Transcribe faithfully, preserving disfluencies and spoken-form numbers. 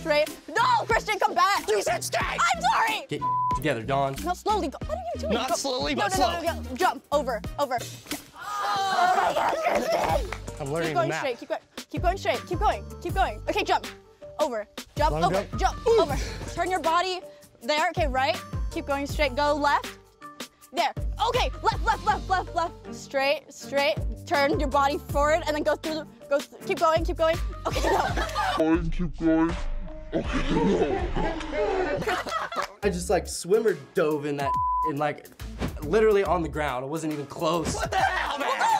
straight. No, Kristian, come back. You said straight. I'm sorry. Get together, Dawn. No, slowly. Go. What are you doing? Not go. slowly, no, but no, slow. No, no, no, jump over, over. Oh my God, Kristian. I'm learning Keep going the map. straight. Keep going. Keep going straight. Keep going. Keep going. Okay, jump. Over. Jump. Long over. jump. Jump. Over. Turn your body there. Okay, right. Keep going straight. Go left. There. Okay. Left. Left. Left. Left. Left. Straight. Straight. Turn your body forward and then go through the. Go. Th keep going. Keep going. Okay. Go. Going. Keep going. Okay. No. I just like swimmer dove in that and like literally on the ground. I wasn't even close. What the hell, man?